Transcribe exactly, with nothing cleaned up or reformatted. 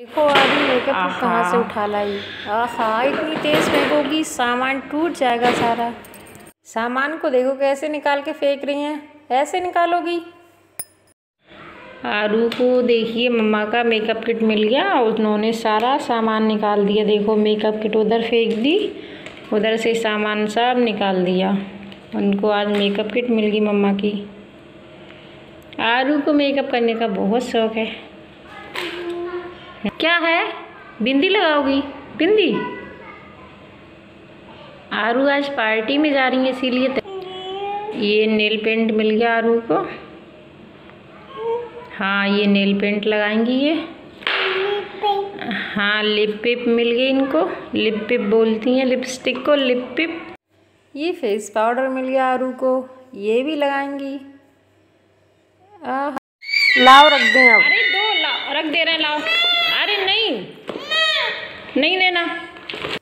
देखो अभी मेकअप कहाँ से उठा लाई। आहा इतनी तेज फेंकोगी सामान टूट जाएगा सारा। सामान को देखो कैसे निकाल के फेंक रही हैं, ऐसे निकालोगी। आरू को देखिए मम्मा का मेकअप किट मिल गया, उन्होंने सारा सामान निकाल दिया। देखो मेकअप किट उधर फेंक दी, उधर से सामान सब निकाल दिया। उनको आज मेकअप किट मिल गई मम्मा की। आरू को मेकअप करने का बहुत शौक है। क्या है, बिंदी लगाओगी? बिंदी आरू आज पार्टी में जा रही है इसीलिए। ये नेल पेंट मिल गया आरू को। हाँ ये नेल पेंट लगाएंगी ये। हाँ लिप पिप मिल गई इनको, लिप पिप बोलती हैं लिपस्टिक को, लिप पिप। ये फेस पाउडर मिल गया आरू को, ये भी लगाएंगी। लाओ रख दें अब। अरे दो लाओ, रख दे रहे हैं, लाओ। अरे नहीं नहीं लेना।